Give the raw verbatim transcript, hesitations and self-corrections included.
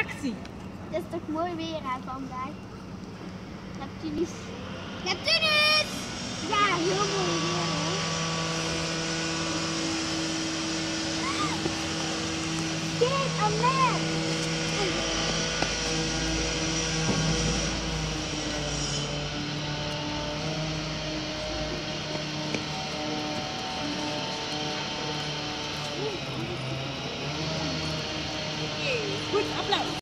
actie. Het is toch mooi weer hè, vandaag. Neptunus. Neptunus! Ja, heel mooi weer hoor. Kijk, Annette! Goed, applaus.